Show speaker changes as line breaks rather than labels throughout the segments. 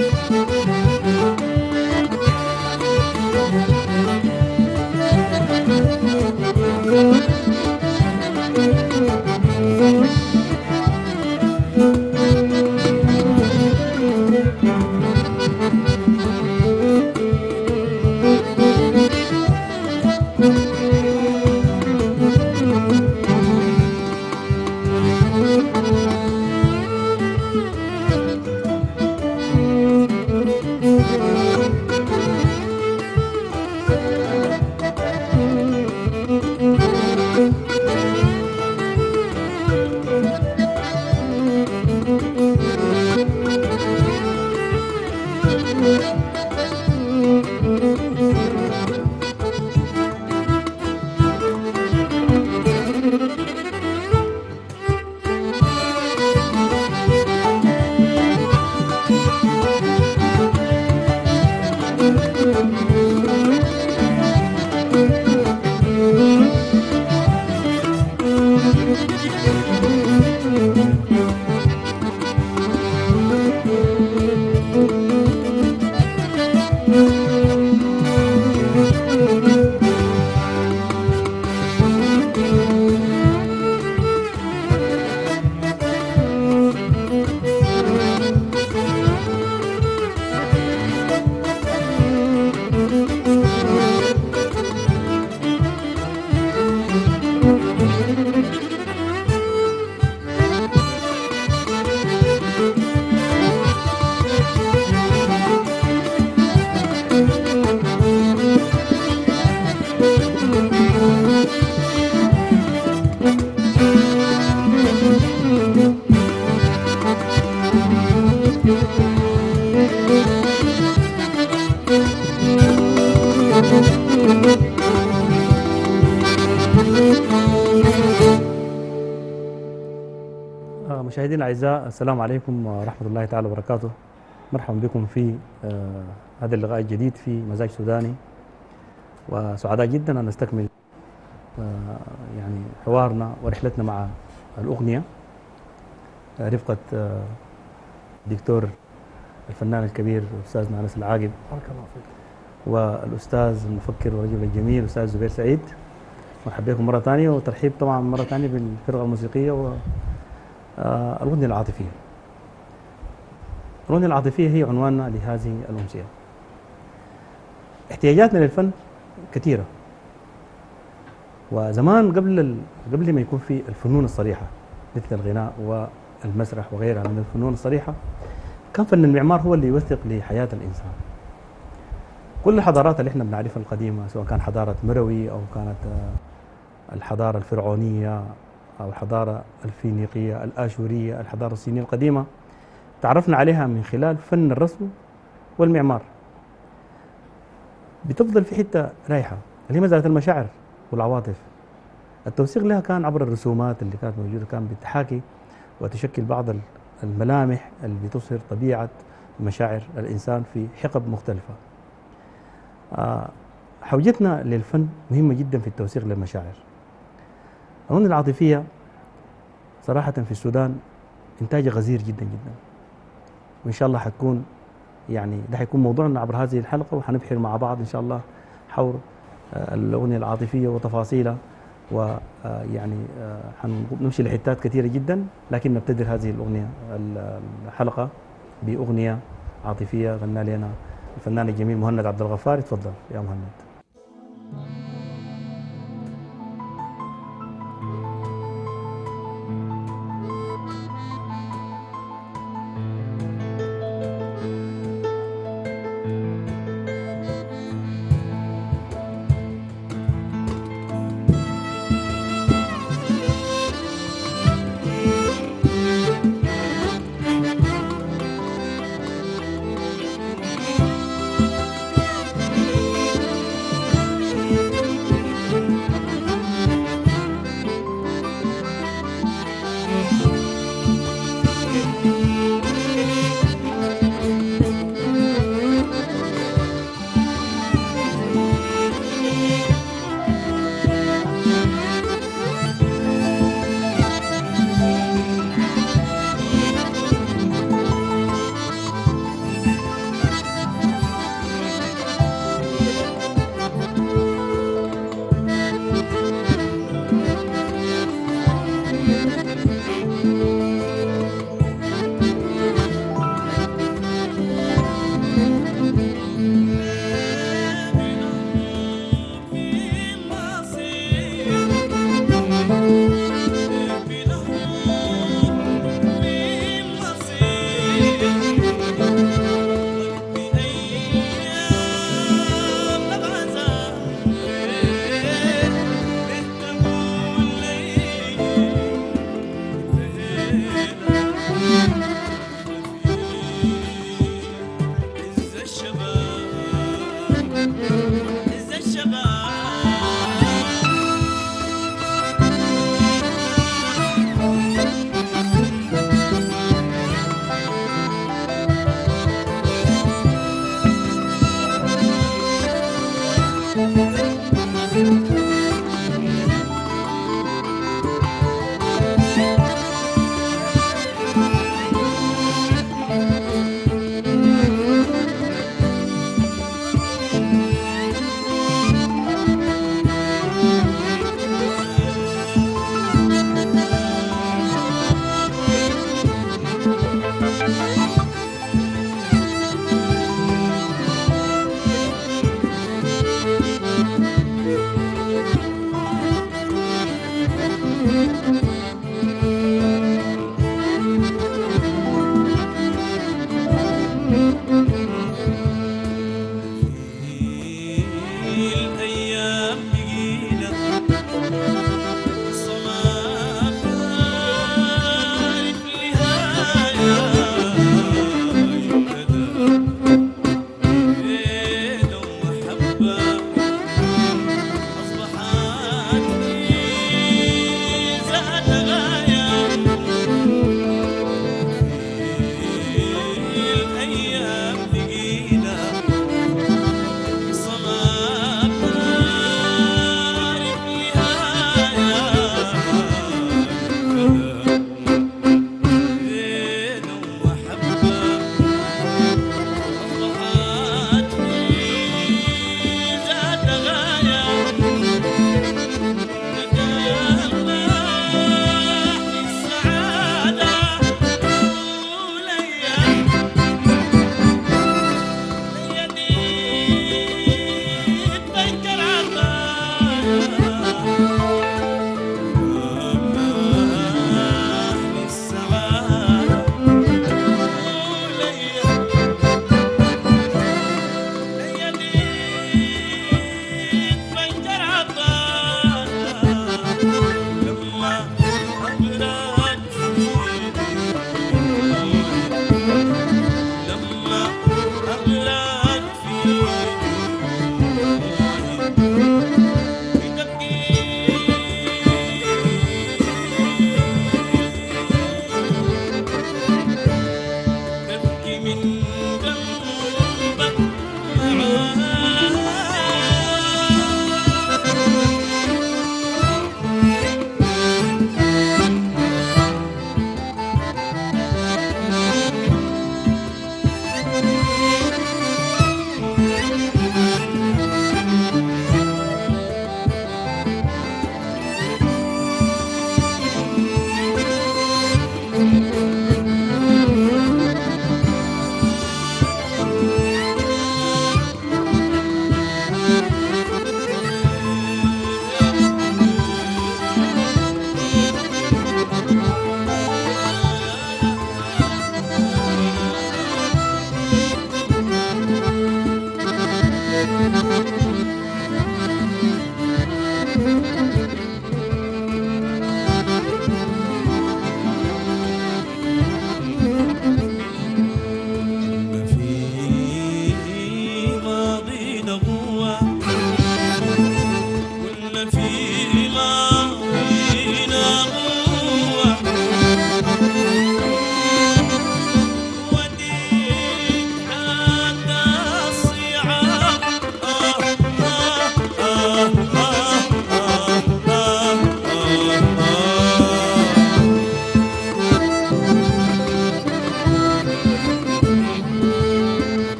مشاهدينا الأعزاء، السلام عليكم ورحمة الله تعالى وبركاته. مرحبا بكم في هذا اللقاء الجديد في مزاج سوداني، وسعداء جدا أن نستكمل يعني حوارنا ورحلتنا مع الأغنية رفقة الدكتور الفنان الكبير الأستاذ أنس العاقب،
بارك الله فيك،
والأستاذ المفكر والرجل الجميل الأستاذ زبير سعيد. مرحبا بكم مرة ثانية، وترحيب طبعا مرة ثانية بالفرقة الموسيقية والأغنية العاطفية. الأغنية العاطفية هي عنواننا لهذه الأمسية. احتياجاتنا للفن كثيرة، وزمان قبل ما يكون في الفنون الصريحة مثل الغناء والمسرح وغيرها من الفنون الصريحة، كان فن المعمار هو اللي يوثق لحياة الإنسان. كل الحضارات اللي احنا بنعرفها القديمة، سواء كان حضارة مروي أو كانت الحضارة الفرعونية أو الحضارة الفينيقية الآشورية، الحضارة الصينية القديمة، تعرفنا عليها من خلال فن الرسم والمعمار. بتفضل في حتة رايحة اللي هي مسألة المشاعر والعواطف. التوثيق لها كان عبر الرسومات اللي كانت موجودة، كان بتحاكي وتشكل بعض الملامح اللي بتظهر طبيعة مشاعر الإنسان في حقب مختلفة. حوجتنا للفن مهمة جدا في التوثيق للمشاعر. الأغنية العاطفية صراحة في السودان إنتاجها غزير جدا جدا، وإن شاء الله حتكون يعني ده حيكون موضوعنا عبر هذه الحلقة، وحنبحر مع بعض إن شاء الله حول الأغنية العاطفية وتفاصيلها، ويعني حنمشي لحتات كثيرة جدا، لكن نبتدئ هذه الأغنية الحلقة بأغنية عاطفية غنى لنا الفنان الجميل مهند عبد الغفار. تفضل يا مهند.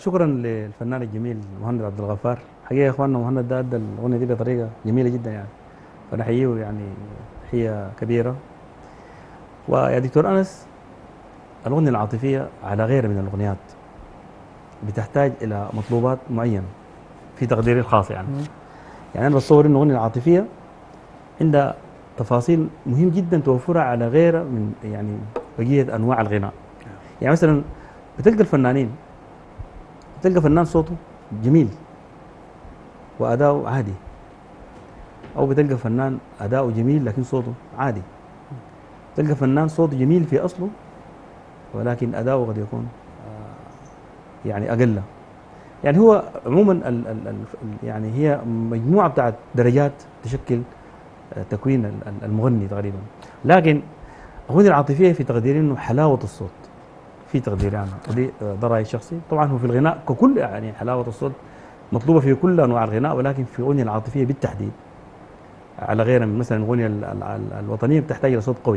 شكرا للفنان الجميل مهند عبد الغفار. حقيقه يا اخواننا مهند ده ادى الاغنيه دي بطريقه جميله جدا يعني، فنحييه يعني تحيه كبيره. ويا دكتور انس، الاغنيه العاطفيه على غير من الاغنيات بتحتاج الى مطلوبات معينه في تقديري الخاص يعني. يعني انا بتصور ان الاغنيه العاطفيه عندها تفاصيل مهم جدا توفرها على غير من يعني بقيه انواع الغناء. يعني مثلا بتلقى الفنانين، بتلقى فنان صوته جميل واداؤه عادي، او بتلقى فنان اداؤه جميل لكن صوته عادي. تلقى فنان صوته جميل في اصله ولكن اداؤه قد يكون يعني اقل. يعني هو عموما يعني هي مجموعه بتاعت درجات تشكل تكوين المغني تقريبا. لكن الأغنية العاطفية في تقديري انه حلاوة الصوت، في تقديري انا ودي ده رايي الشخصي. طبعا هو في الغناء ككل يعني حلاوة الصوت مطلوبة في كل انواع الغناء، ولكن في الأغنية العاطفية بالتحديد على غير من مثلا الأغنية الوطنية بتحتاج إلى صوت قوي.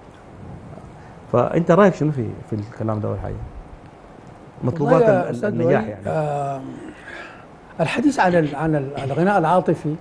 فأنت رأيك شنو في الكلام ده أول حاجة؟ مطلوبات النجاح يعني.
الحديث عن الغناء العاطفي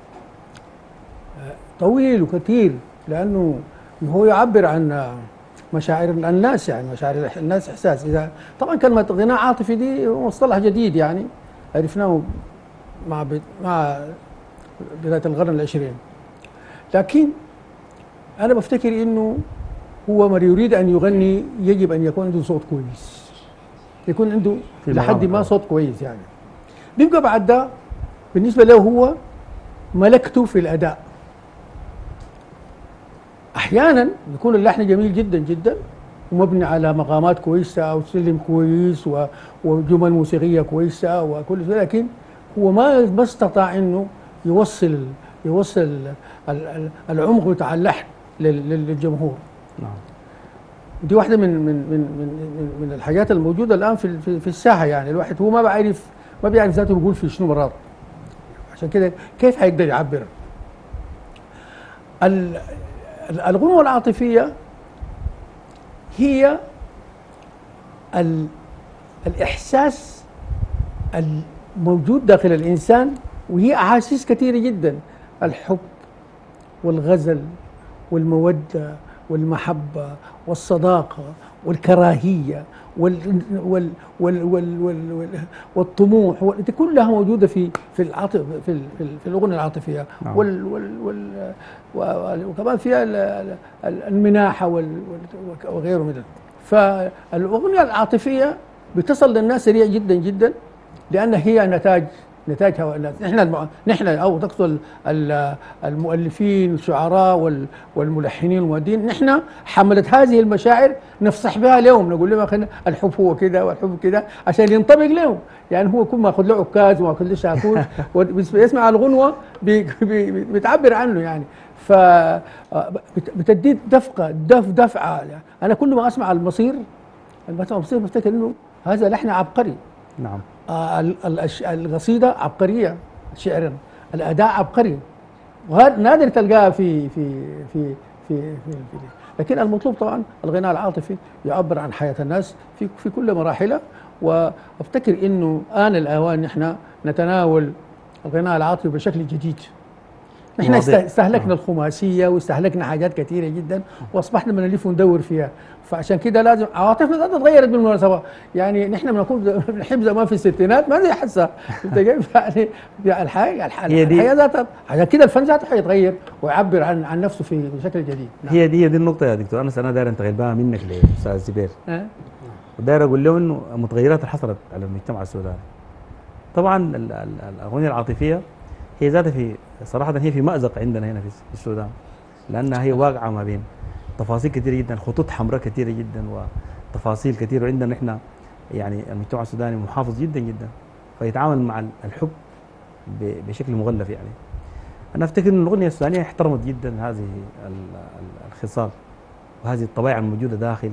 طويل وكثير، لأنه هو يعبر عن مشاعر الناس، يعني مشاعر الناس، إحساس. إذا طبعا كلمة غناء عاطفي دي مصطلح جديد يعني عرفناه مع بداية القرن العشرين، لكن أنا بفتكر إنه هو من يريد أن يغني يجب أن يكون عنده صوت كويس، يكون عنده لحد ما صوت كويس يعني. بيبقى بعد ده بالنسبة له هو ملكته في الأداء. أحيانا يكون اللحن جميل جدا جدا ومبني على مقامات كويسة أو سلم كويس وجمل موسيقية كويسة وكل شيء، لكن هو ما استطاع إنه يوصل العمق بتاع اللحن للجمهور.
نعم.
دي واحدة من الحاجات الموجودة الآن في الساحة. يعني الواحد هو ما بيعرف ذاته بيقول في شنو مرات، عشان كده كيف هيقدر يعبر؟ الغنوة العاطفية هي الإحساس الموجود داخل الإنسان، وهي أحاسيس كثيرة جدا: الحب والغزل والمودة والمحبة والصداقة والكراهية والطموح، دي كلها موجودة في الأغنية العاطفية. وكمان فيها المناحة وغيره من ذلك. فالأغنية العاطفية بتصل للناس سريع جدا جدا، لأن هي نتاج هواء الناس. نحن او تقصد المؤلفين والشعراء والملحنين والمؤدين، نحن حملت هذه المشاعر نفصح بها لهم، نقول لهم الحب هو كذا والحب كذا عشان ينطبق لهم. يعني هو كل ما اخذ له عكاز وما اخذ له شاكوش ويسمع الغنوه بتعبر عنه يعني. ف بتدي دفعه. انا كل ما اسمع المصير بفتكر انه هذا لحن عبقري.
نعم.
القصيدة عبقرية شعرا، الأداء عبقري، وهذا نادر تلقاها في لكن المطلوب طبعا الغناء العاطفي يعبر عن حياة الناس في كل مراحلها. وافتكر انه آن الأوان نحن نتناول الغناء العاطفي بشكل جديد. نحن استهلكنا الخماسية واستهلكنا حاجات كثيرة جدا واصبحنا بنلف وندور فيها، فعشان كده لازم عواطفنا تتغيرت بالمناسبة. يعني نحن بنحب زمان في الستينات ما زي حسا انت كيف يعني الحياة ذاتها، عشان كده الفن ذاته حيتغير ويعبر عن نفسه بشكل جديد.
نعم. هي دي النقطة يا دكتور. أنا داير أنتقل بها منك لأستاذ زبير، وداير أقول له إنه المتغيرات اللي حصلت على المجتمع السوداني، طبعا الأغنية العاطفية هي ذاتها صراحة هي في مأزق عندنا هنا في السودان، لأنها هي واقعة ما بين تفاصيل كثيرة جدا، خطوط حمراء كثيرة جدا وتفاصيل كثيرة. وعندنا نحن يعني المجتمع السوداني محافظ جدا جدا، فيتعامل مع الحب بشكل مغلف. يعني أنا أفتكر أن الأغنية السودانية احترمت جدا هذه الخصال وهذه الطبائع الموجودة داخل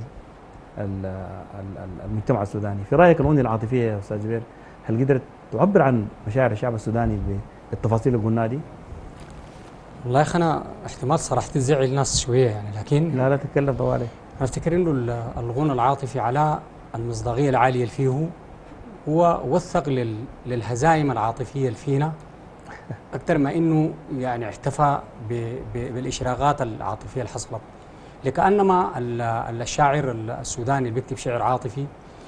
المجتمع السوداني. في رأيك الأغنية العاطفية يا أستاذ زبير هل قدرت تعبر عن مشاعر الشعب السوداني بالتفاصيل اللي قلناها دي؟
والله يا اخي انا احتمال صراحه تزعل الناس شويه يعني، لكن
لا تتكلم طوالي.
انا افتكر انه الغنى العاطفي على المصداقيه العاليه اللي فيه هو وثق للهزائم العاطفية اللي فينا أكثر ما إنه يعني احتفى بالإشراقات العاطفية اللي حصلت. لكأنما الشاعر السوداني اللي بيكتب شعر عاطفي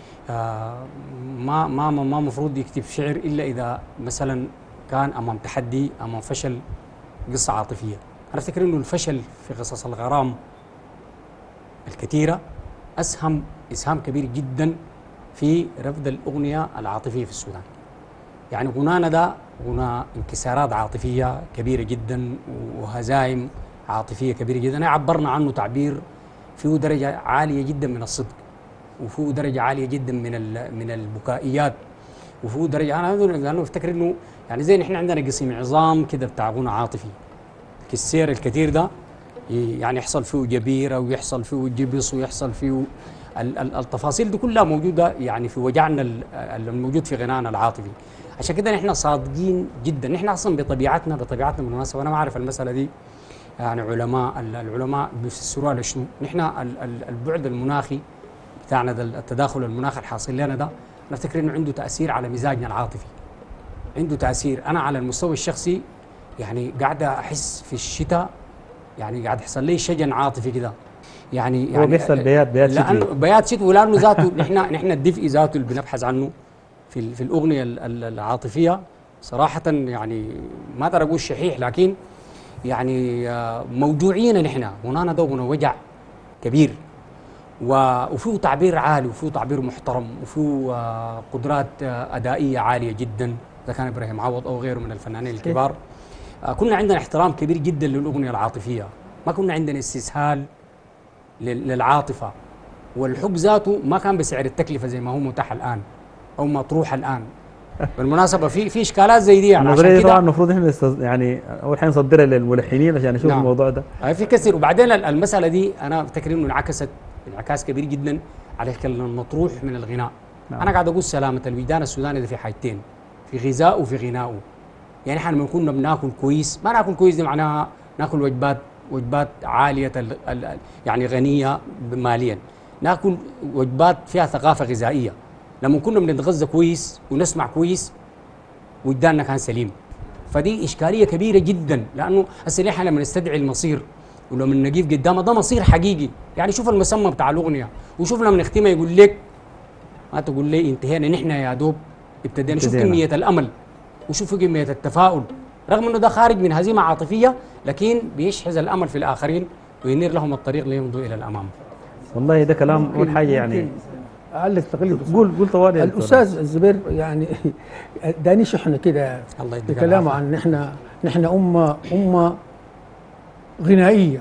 ما مفروض يكتب شعر إلا إذا مثلا كان أمام تحدي، أمام فشل قصة عاطفية. أنا أفتكر إنه الفشل في قصص الغرام الكثيرة إسهام كبير جدا في رفض الأغنية العاطفية في السودان. يعني غنانا ده غنى انكسارات عاطفية كبيرة جدا وهزائم عاطفية كبيرة جدا، عبرنا عنه تعبير فيه درجة عالية جدا من الصدق، وفيه درجة عالية جدا من البكائيات، وفيه درجة أنا أفتكر إنه يعني زي نحن عندنا قسم عظام كده بتاع غنى عاطفي، السير الكثير ده يعني يحصل فيه جبيرة ويحصل فيه جبس ويحصل فيه التفاصيل دي كلها موجودة يعني في وجعنا الموجود في غنانا العاطفي. عشان كده نحن صادقين جدا، نحن اصلا بطبيعتنا بالمناسبة، وانا ما اعرف المسألة دي يعني العلماء بيفسروها لشنو. نحن البعد المناخي بتاعنا ده، التداخل المناخي الحاصل لنا ده، نفتكر انه عنده تأثير على مزاجنا العاطفي، عنده تأثير. انا على المستوى الشخصي يعني قاعد احس في الشتاء يعني قاعد يحصل لي شجن عاطفي كده، يعني
هو بيحصل بيات شتوي،
بيات شتوي، لانه ذاته نحن الدفء ذاته اللي بنبحث عنه في الاغنيه العاطفيه صراحه، يعني ما اقدر اقول شحيح، لكن يعني موضوعيين نحن هنا ده وجع كبير، وفيه تعبير عالي وفيه تعبير محترم وفيه قدرات ادائيه عاليه جدا، اذا كان ابراهيم عوض او غيره من الفنانين الكبار. كنا عندنا احترام كبير جدا للاغنيه العاطفيه، ما كنا عندنا استسهال للعاطفه، والحب ذاته ما كان بسعر التكلفه زي ما هو متاح الان او مطروح الان. بالمناسبه في اشكالات زي دي، يعني
عشان كده طبعا المفروض احنا يعني اول حاجه نصدرها للملحنين عشان نشوف الموضوع ده.
في كثير، وبعدين المساله دي انا افتكر انه انعكست انعكاس كبير جدا على المطروح من الغناء. انا قاعد اقول سلامه الوجدان السوداني ده في حاجتين، في غذائه وفي غنائه. يعني احنا لما كنا بناكل كويس، ما ناكل كويس دي معناها ناكل وجبات عاليه يعني غنيه ماليا، ناكل وجبات فيها ثقافه غذائيه. لما كنا بنتغذى كويس ونسمع كويس وجداننا كان سليم. فدي اشكاليه كبيره جدا، لانه هسه احنا لما نستدعي المصير ولما نجيب قدامه ده مصير حقيقي. يعني شوف المسمى بتاع الاغنيه، وشوف لما نختمها يقول لك ما تقول لي انتهينا، نحن يا دوب ابتدينا. شوف كميه الامل وشوفوا كميه التفاؤل، رغم انه ده خارج من هزيمه عاطفيه، لكن بيشحذ الامل في الاخرين وينير لهم الطريق ليمضوا الى الامام.
والله ده كلام اول حاجه يعني
اعلق تقليد.
قول طوالي.
الاستاذ الزبير يعني داني شحنه كده بكلامه عن نحن امه غنائيه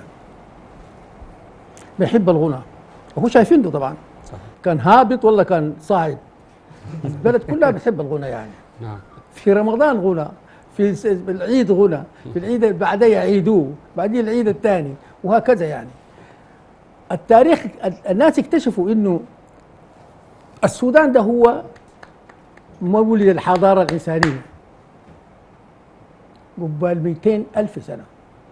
بنحب الغنى، وهو شايفين ده طبعا صح. كان هابط ولا كان صاعد، البلد كلها بتحب الغنى يعني.
نعم.
في رمضان غنى، في العيد غنى، في العيد بعدها يعيدوه، بعدين العيد الثاني، وهكذا يعني. التاريخ الناس اكتشفوا انه السودان ده هو مولد الحضاره الانسانيه قبل 200,000 سنه،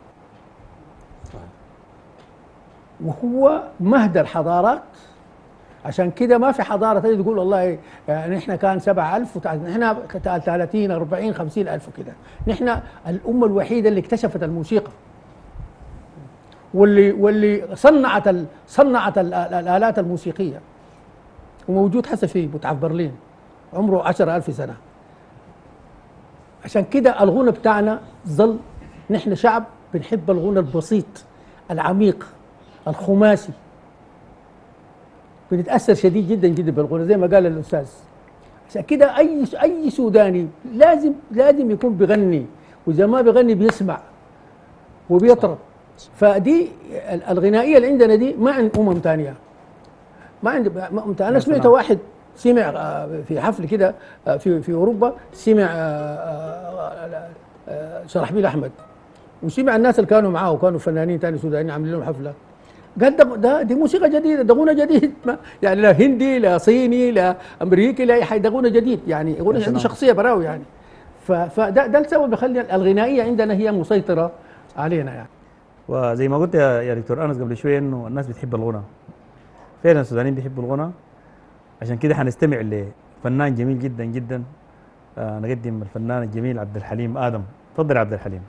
وهو مهد الحضارات. عشان كده ما في حضاره تجي تقول والله يعني نحن كان 7,000 نحن 30 40 50,000 وكده. نحن الامه الوحيده اللي اكتشفت الموسيقى، واللي صنعت الالات الموسيقيه، وموجود حتى في متحف برلين عمره 10,000 سنه. عشان كده الغنى بتاعنا ظل، نحن شعب بنحب الغنى البسيط العميق الخماسي، بنتاثر شديد جدا جدا بالغنى زي ما قال الاستاذ. عشان كده اي سوداني لازم يكون بيغني، واذا ما بيغني بيسمع وبيطرب. فدي الغنائيه اللي عندنا دي ما عند ثانيه، ما عند انا سمعت واحد سمع في حفل كده في اوروبا، سمع شرحبيل احمد، وسمع الناس اللي كانوا معاه وكانوا فنانين ثاني سودانيين عاملين لهم حفله، قال دي موسيقى جديده، ده غنى جديد، يعني لا هندي لا صيني لا امريكي لا اي حاجه، ده غنى جديد يعني، غنى عنده شخصيه براوي يعني. فده السبب بيخلي الغنائيه عندنا هي مسيطره علينا يعني.
وزي ما قلت يا دكتور انس قبل شويه انه الناس بتحب الغنى، فعلا السودانيين بيحبوا الغنى. عشان كده حنستمع فنان جميل جدا جدا. نقدم الفنان الجميل عبد الحليم آدم. تفضل يا عبد الحليم.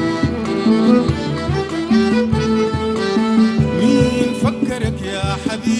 مين فكرك يا حبيبي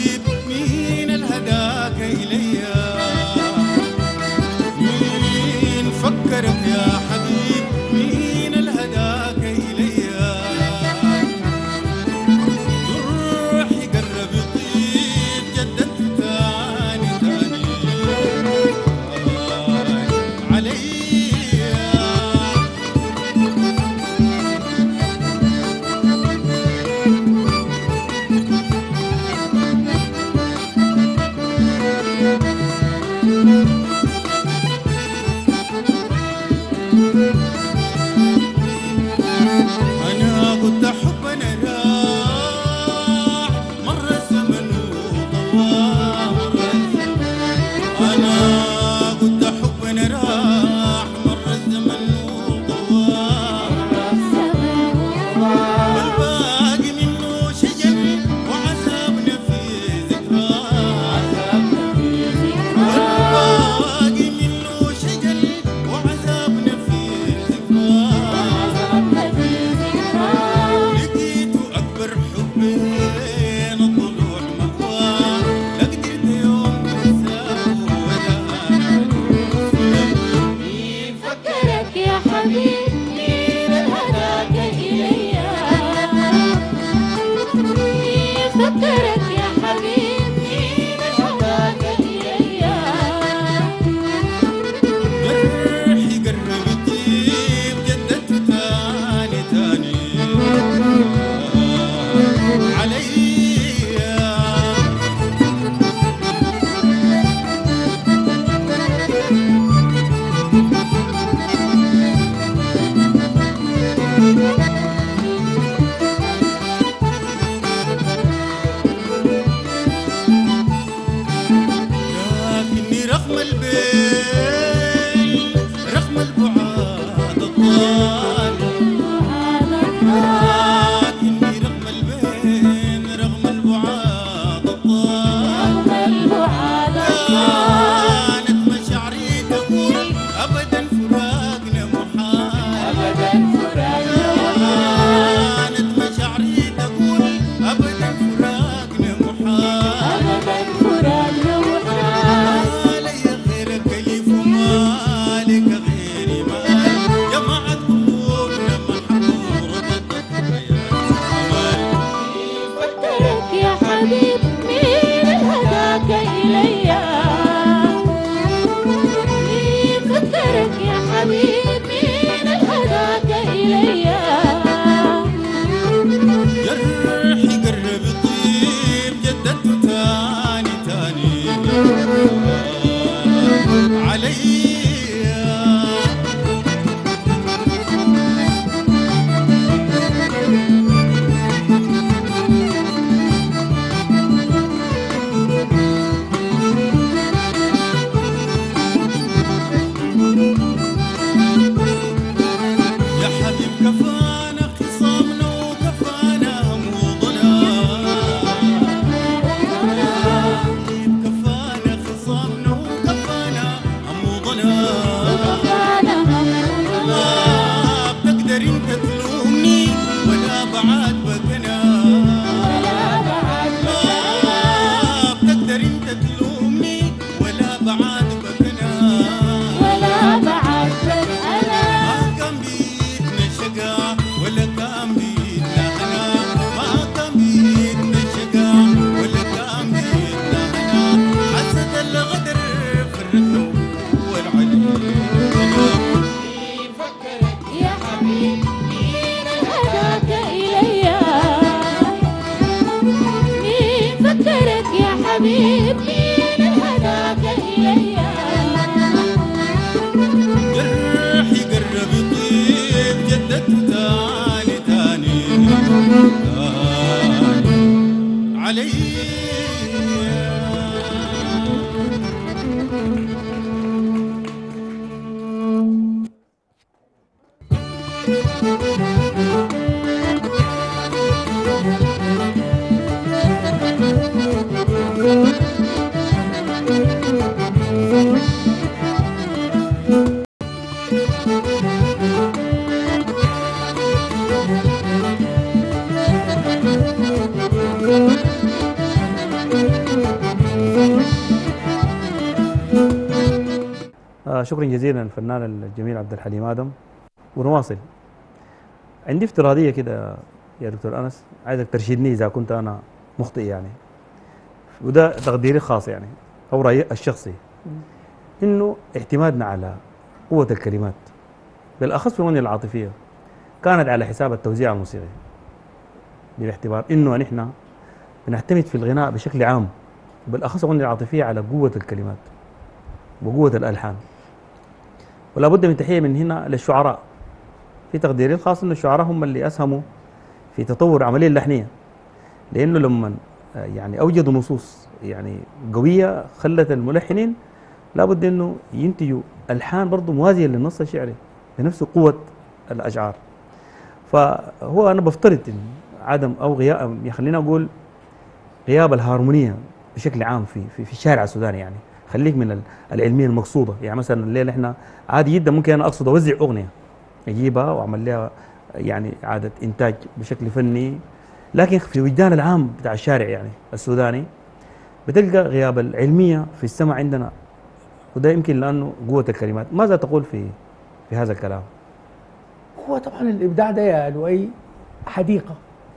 شكرا جزيلا للفنان الجميل عبد الحليم آدم. ونواصل. عندي افتراضية كده يا دكتور أنس، عايزك ترشدني إذا كنت أنا مخطئ يعني، وده تقديري خاص يعني أو رأيي الشخصي، إنه اعتمادنا على قوة الكلمات بالأخص في الأغنية العاطفية كانت على حساب التوزيع الموسيقي، باعتبار إنه نحن بنعتمد في الغناء بشكل عام وبالأخص الأغنية العاطفية على قوة الكلمات وقوة الألحان. ولا بد من تحية من هنا للشعراء. في تقديري الخاص أن الشعراء هم اللي أسهموا في تطور العملية اللحنية، لأنه لما يعني أوجدوا نصوص يعني قوية خلت الملحنين لابد أنه ينتجوا ألحان برضو موازية للنص الشعري بنفس قوة الأشعار. فهو أنا بفترض إن عدم أو غياب، يخلينا أقول غياب الهارمونية بشكل عام في الشارع السوداني يعني. خليك من العلمية المقصودة، يعني مثلا الليلة احنا عادي جدا ممكن أنا أقصد أوزع أغنية أجيبها وأعمل لها يعني إعادة إنتاج بشكل فني، لكن في وجدان العام بتاع الشارع يعني السوداني بتلقى غياب العلمية في السمع عندنا، وده يمكن لأنه قوة الكلمات. ماذا تقول في هذا الكلام؟
هو طبعا الإبداع ده يا لؤي حديقة،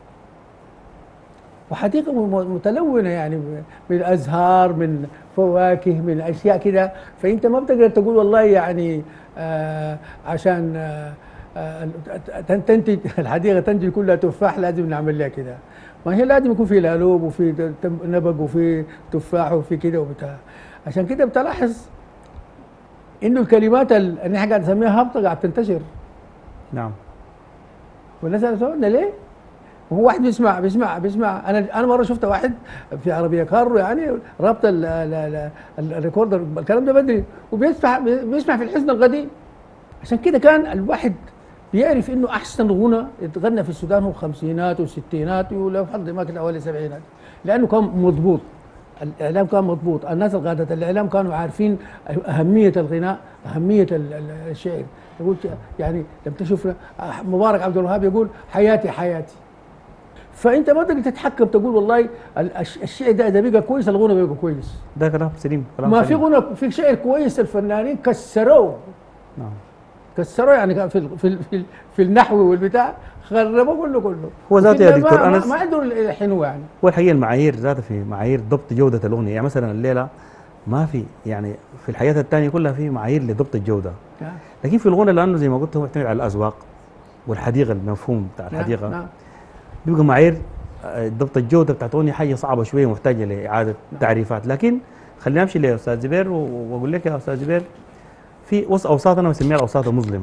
وحديقة متلونة يعني من أزهار، من فواكه، من أشياء كده. فأنت ما بتقدر تقول والله يعني عشان تنتج الحديقة تنتج كلها تفاح لازم نعمل لها كده. ما هي لازم يكون في لالوب وفي نبق وفي تفاح وفي كده وبتاع. عشان كده بتلاحظ إنه الكلمات اللي احنا قاعد نسميها هابطة قاعد تنتشر.
نعم.
والناس سألونا ليه؟ هو واحد بيسمع انا مره شفت واحد في عربيه كارو يعني رابط الريكوردر الكلام ده بدري بيسمع في الحزن القديم. عشان كده كان الواحد بيعرف انه احسن غنى يتغنى في السودان هو الخمسينات والستينات ولو حد ما كان اول السبعينات، لانه كان مضبوط، الاعلام كان مضبوط، الناس اللي قادت الاعلام كانوا عارفين اهميه الغناء، اهميه الشعر. يقول يعني لما تشوف مبارك عبد الوهاب يقول حياتي حياتي. فانت ما تقدر تتحكم تقول والله الشيء ده اذا بقى كويس الغنى بيبقى كويس.
ده كلام سليم، كلام
ما
سليم.
في غنى في شعر كويس الفنانين كسروه.
نعم.
كسروه يعني في النحو والبتاع خربوه كله.
هو ذاته يا دكتور انس
ما عنده حنو يعني.
هو الحقيقه المعايير ذاتها في معايير ضبط جوده الاغنيه، يعني مثلا الليله ما في يعني في الحياه الثانيه كلها في معايير لضبط الجوده، لكن في الغنى لانه زي ما قلت هو يعتمد على الاذواق والحديقه، المفهوم بتاع الحديقه.
نعم.
بيبقى معايير ضبط الجوده بتاعت اغنيه حاجه صعبه شويه محتاجه لاعاده تعريفات. لكن خلينا نمشي لاستاذ زبير واقول لك يا استاذ زبير في اوساط انا بسميها الاوساط المظلمه.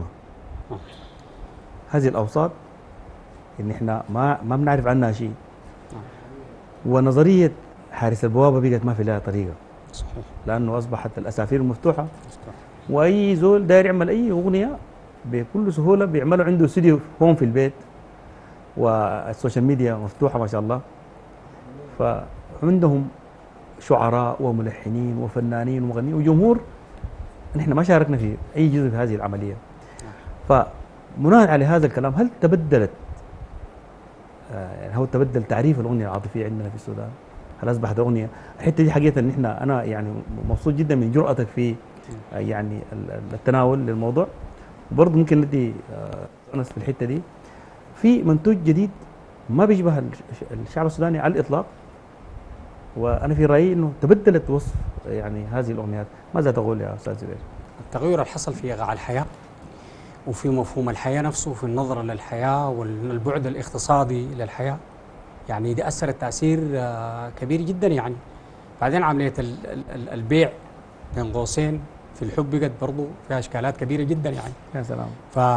هذه الاوساط ان احنا ما بنعرف عنها شيء، ونظريه حارس البوابه بقت ما في لها طريقه.
صحيح.
لانه اصبحت الاسافير مفتوحه، واي زول داير يعمل اي اغنيه بكل سهوله بيعملوا عنده استوديو هون في البيت، والسوشيال ميديا مفتوحه ما شاء الله. فعندهم شعراء وملحنين وفنانين ومغنيين وجمهور نحن ما شاركنا في اي جزء في هذه العمليه. فبناء على هذا الكلام هل تبدلت يعني هو تبدل تعريف الاغنيه العاطفيه عندنا في السودان؟ هل اصبحت اغنيه؟ الحته دي حقيقه ان انا يعني مبسوط جدا من جرأتك في يعني التناول للموضوع. وبرضه ممكن ندي انس في الحته دي في منتوج جديد ما بيشبه الشعب السوداني على الاطلاق، وانا في رايي انه تبدلت وصف يعني هذه الاغنيات. ماذا تقول يا استاذ زبير؟
التغير اللي حصل في إيقاع الحياة وفي مفهوم الحياة نفسه وفي النظرة للحياة والبعد الاقتصادي للحياة، يعني دي أثرت تأثير كبير جدا يعني. بعدين عملية البيع بين قوسين في الحب بقت برضه فيها إشكالات كبيرة جدا يعني.
يا سلام.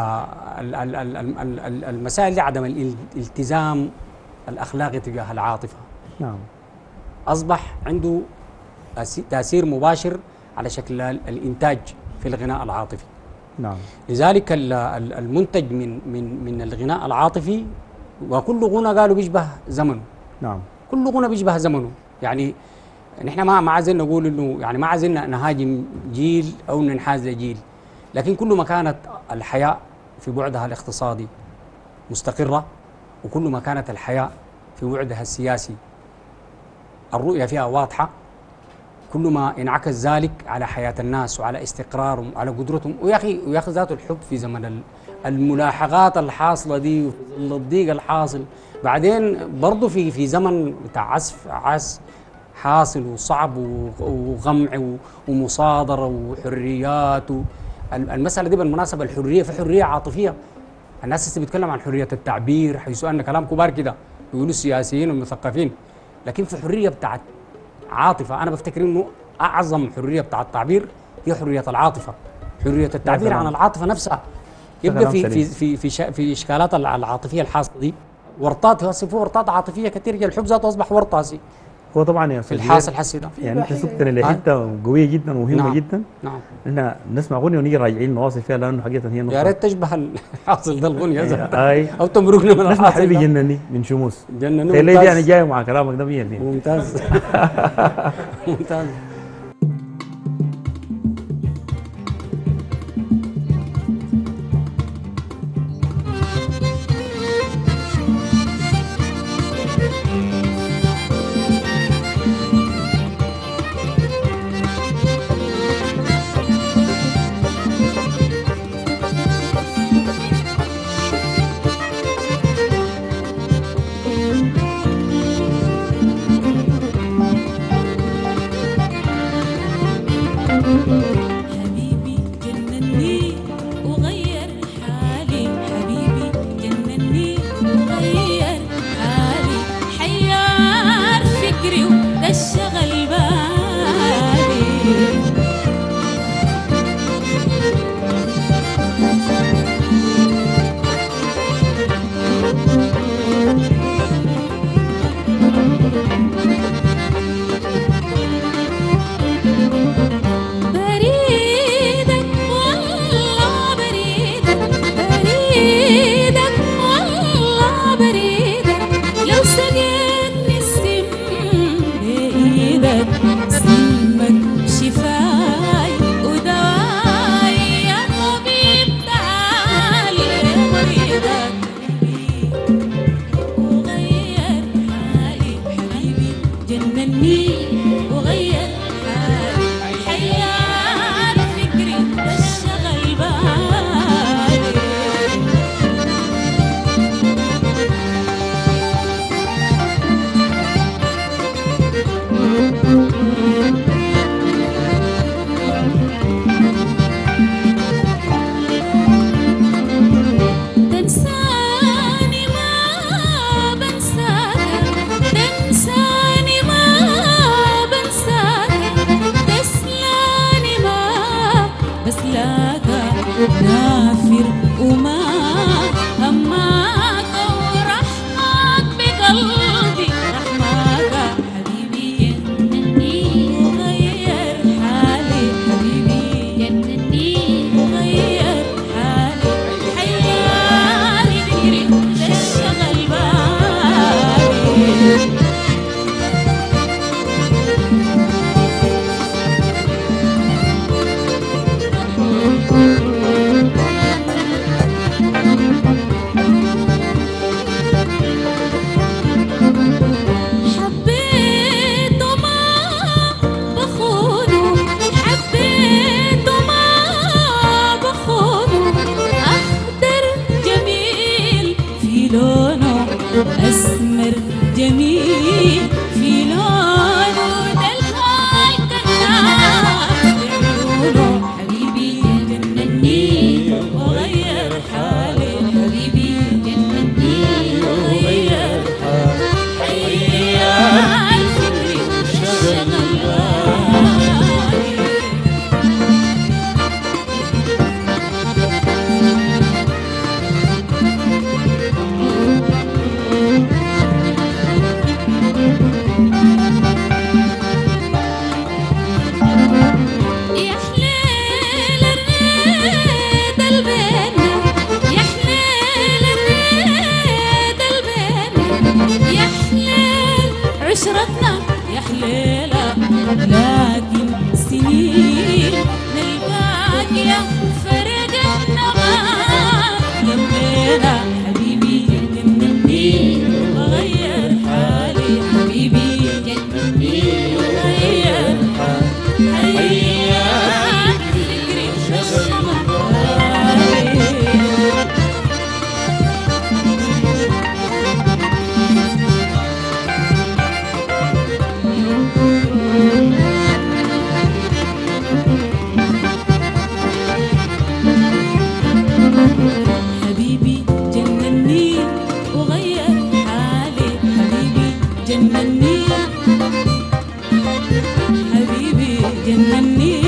فالمسائل دي عدم الالتزام الأخلاقي تجاه العاطفة.
نعم.
أصبح عنده تأثير مباشر على شكل الإنتاج في الغناء العاطفي.
نعم.
لذلك المنتج من الغناء العاطفي وكل غنى قالوا بيشبه زمنه.
نعم.
كل غنى بيشبه زمنه، يعني نحن ما عايزين نقول انه يعني ما عايزين نهاجم جيل او ننحاز لجيل، لكن كل ما كانت الحياه في بعدها الاقتصادي مستقره، وكل ما كانت الحياه في بعدها السياسي الرؤيه فيها واضحه، كل ما انعكس ذلك على حياه الناس وعلى استقرارهم وعلى قدرتهم. ويا اخي ذات الحب في زمن الملاحقات الحاصله دي وفي ظل الضيق الحاصل، بعدين برضه في زمن بتاع عسف حاصل وصعب وغمع ومصادره وحريات. المساله دي بالمناسبه الحريه، في حريه عاطفيه. الناس هسه بتتكلم عن حريه التعبير، حيث ان كلام كبار كده بيقولوا السياسيين والمثقفين، لكن في حريه بتاعت عاطفه. انا بفتكر انه اعظم حريه بتاعت التعبير هي حريه العاطفه، حريه التعبير عن العاطفه نفسها. يبقى في اشكالات العاطفيه الحاصله دي ورطات، في ورطات عاطفيه كثير. الحب ذاته اصبح ورطاسي
هو طبعا يا
في الحاصل حسي ده.
يعني انت سكتنا لحته قويه جدا ومهمه
نعم.
جدا.
نعم.
احنا نسمع غنيه ونيجي راجعين نواصل فيها، لانه حقيقه هي نقطه
يا ريت تشبه الحاصل ده الغنيه
اي
او تمرقنا من
نسمع
الحاصل
حبيبي
ده.
جنني من شموس.
جنني
ليه دي انا جاي مع كلامك ده 100%.
ممتاز. ممتاز.
حبيبي جنني وغير حالي، حبيبي جنني وغير حالي، حيار فكري وده الشغل بالي. بريء جنني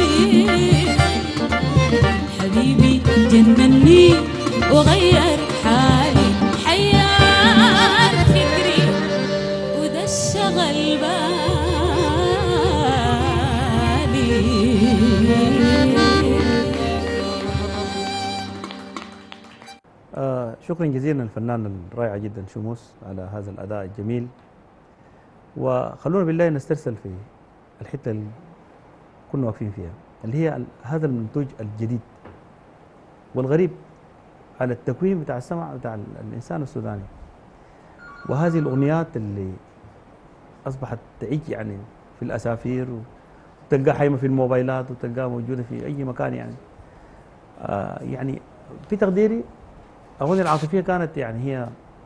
حبيبي جنني وغير حالي حير فكري وده الشغل بالي.
شكرا جزيلا للفنان الرائع جدا شموس على هذا الأداء الجميل. وخلونا بالله نسترسل في الحتة اللي كنا واقفين فيها، اللي هي هذا المنتوج الجديد والغريب على التكوين بتاع السمع بتاع الإنسان السوداني، وهذه الأغنيات اللي أصبحت تعيش يعني في الأسافير، وتلقاها حيمة في الموبايلات، وتلقاها موجودة في أي مكان يعني. يعني في تقديري الأغنية العاطفية كانت يعني هي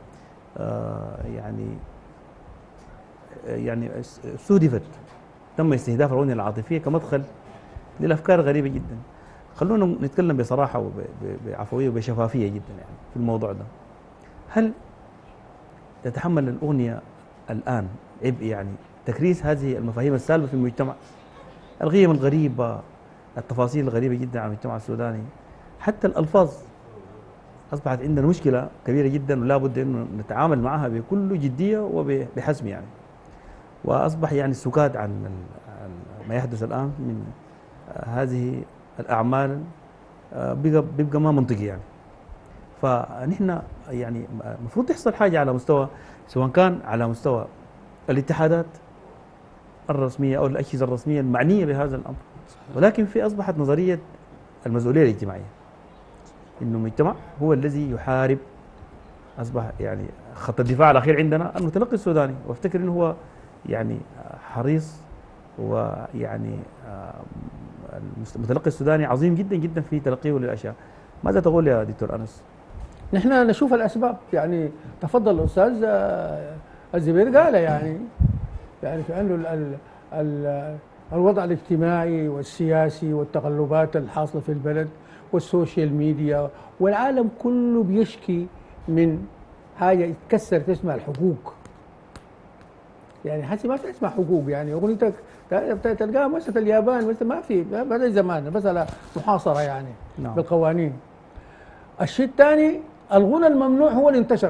يعني استهدفت، تم استهداف الأغنية العاطفية كمدخل للأفكار غريبة جدا. خلونا نتكلم بصراحة وبعفوية وبشفافية جدا يعني في الموضوع ده. هل تتحمل الأغنية الآن عبء يعني تكريس هذه المفاهيم السالبة في المجتمع، القيم الغريبة، التفاصيل الغريبة جدا عن المجتمع السوداني، حتى الألفاظ أصبحت عندنا مشكلة كبيرة جدا ولا بد أن نتعامل معها بكل جدية وبحزم يعني. وأصبح يعني السكات عن ما يحدث الآن من هذه الأعمال بيبقى ما منطقي يعني. فنحن يعني المفروض تحصل حاجة على مستوى، سواء كان على مستوى الاتحادات الرسمية أو الأجهزة الرسمية المعنية بهذا الأمر، ولكن في أصبحت نظرية المسؤولية الاجتماعية، إنه المجتمع هو الذي يحارب. أصبح يعني خط الدفاع الأخير عندنا المتلقي السوداني، وافتكر إنه هو يعني حريص، ويعني المتلقي السوداني عظيم جدا جدا في تلقيه للأشياء. ماذا تقول يا دكتور أنس؟
نحن نشوف الأسباب، يعني تفضل الأستاذ الزبير قال يعني في أنه الوضع الاجتماعي والسياسي والتقلبات الحاصلة في البلد والسوشيال ميديا والعالم كله بيشكي من حاجة يتكسر اسمها الحقوق. يعني حتى ما في اسمها حقوق، يعني أغنيتك تلقاها مثلا اليابان مثلا ما في، بدأ زمان مسألة محاصرة يعني
نعم.
بالقوانين. الشيء الثاني الغنى الممنوع هو اللي انتشر.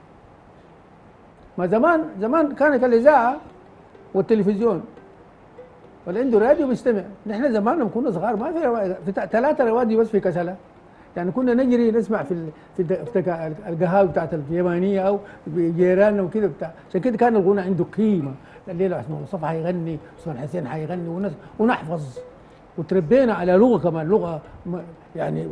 ما زمان كانت الإذاعة والتلفزيون واللي عنده راديو بيستمع. نحن زمان لما كنا صغار ما في 3 رواديو بس في كسلة، يعني كنا نجري نسمع في القهاوي بتاعت اليمانية أو جيراننا وكده بتاع. عشان كده كان الغنى عنده قيمة. الليلة عثمان مصطفى حيغني، عثمان حسين حيغني، ونحفظ. وتربينا على لغة كمان، لغة يعني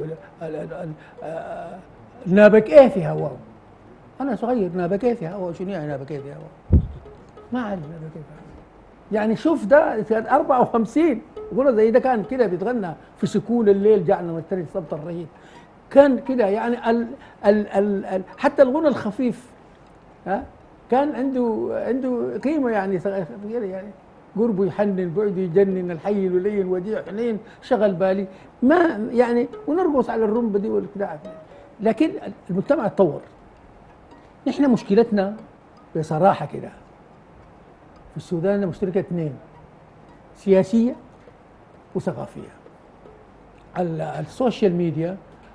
نابك في هواه. أنا صغير نابك في هواه، شنو يعني نابك في هواه؟ ما أعرف نابك في هواه. يعني شوف ده في 54 غنى زي ده كان كده بيتغنى في سكون الليل، جعلنا نستري صبت الرهيب. كان كده يعني حتى الغنى الخفيف كان عنده قيمة يعني قربه يحنن، بعده يجنن، الحي الولي الوديع حنين شغل بالي ما يعني، ونرقص على الرمبة دي والكداع. لكن المجتمع اتطور. نحن مشكلتنا بصراحة كده في السودان مشتركة 2، سياسية وثقافية. السوشيال ميديا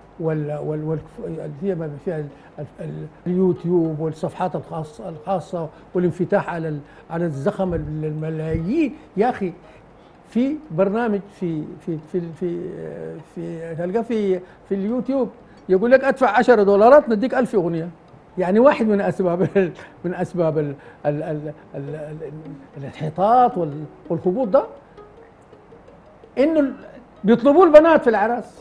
فيها اليوتيوب والصفحات الخاصة والانفتاح على الزخم الملايين. يا أخي في برنامج تلقاه في اليوتيوب يقول لك ادفع $10 نديك 1000 أغنية. يعني واحد من أسباب الانحطاط والهبوط ده إنه بيطلبوا البنات في الأعراس،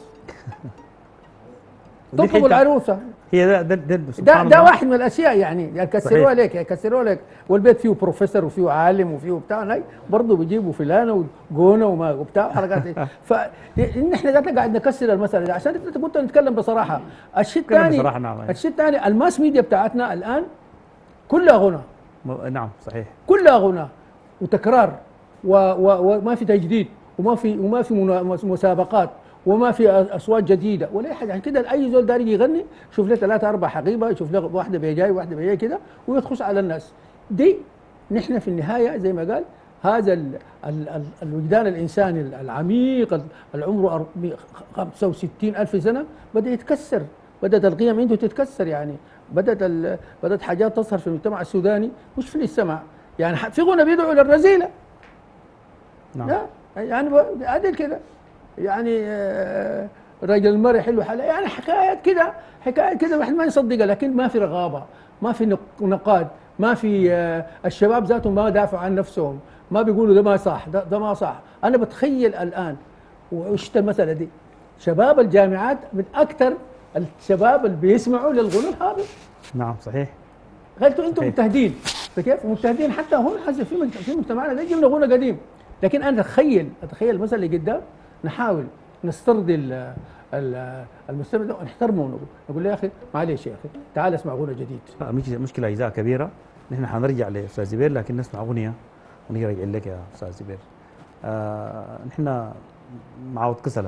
تطلبوا العروسة.
هي
ده واحد من الاشياء يعني يكسروها لك والبيت فيه بروفيسور وفيه عالم وفيه بتاع، برضه بيجيبوا فلانه وجونه وبتاع حركات. فنحن ذاتنا قاعد نكسر المساله دي عشان انت كنت نتكلم بصراحه. الشيء الثاني الماس ميديا بتاعتنا الان كلها غنى.
نعم صحيح،
كلها غنى وتكرار وما في تجديد وما في مسابقات وما في اصوات جديده ولا اي حاجه. عشان كده اي زول داري يغني شوف له 3 4 حقيبه، يشوف له واحده بيجاي واحده بيجاي كده ويخش على الناس دي. نحن في النهايه زي ما قال هذا الوجدان الإنساني العميق العمر 65 ألف سنة بدأ يتكسر، بدأت القيم عنده تتكسر. يعني بدأت حاجات تظهر في المجتمع السوداني مش في الاجتماع. يعني في غنى بيدعوا للرذيلة.
نعم.
لا يعني عدل كده، يعني رجل المرء حلو حلا، يعني حكايات كده الواحد ما يصدقها، لكن ما في رغابة، ما في نقاد، ما في الشباب ذاتهم ما دافعوا عن نفسهم، ما بيقولوا ده ما صح، ده ما صح. أنا بتخيل الآن وشفت المسألة دي، شباب الجامعات من أكثر الشباب اللي بيسمعوا للغنى الهابط.
نعم صحيح.
قلتوا أنتم مجتهدين، فكيف مجتهدين حتى هون حسب في مجتمعنا ده يجيب غنى قديم، لكن أنا أتخيل المسألة اللي قدام نحاول نسترضي المستمع ده ونحترمه نقول له يا أخي معلش يا أخي تعال اسمع غنى جديد.
مشكلة أجزاء كبيرة. نحن حنرجع لأستاذ زبير لكن نسمع أغنية ونرجع لك يا أستاذ زبير. نحن معود كسلة.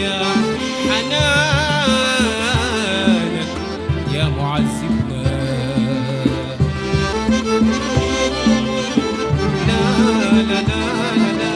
يا حنانك يا معذبنا. لا لا لا لا لا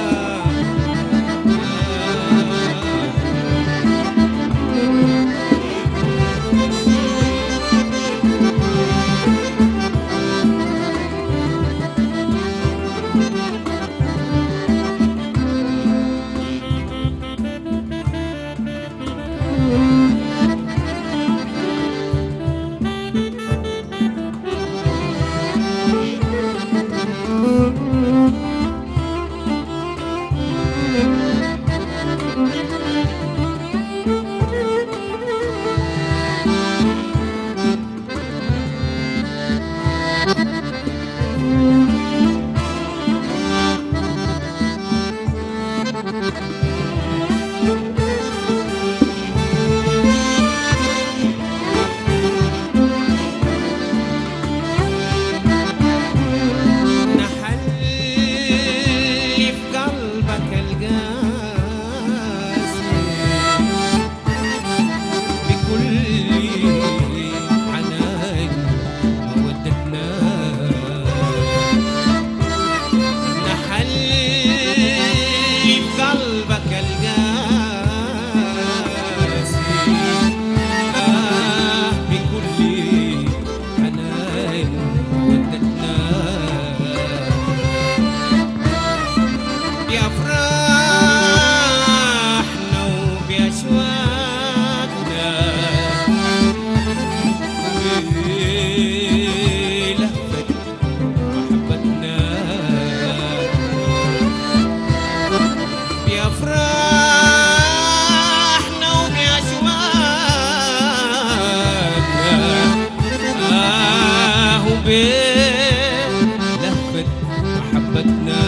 لهفة محبتنا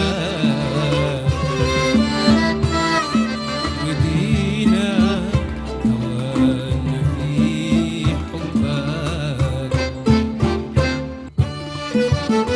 ودينا هوانا في حبك.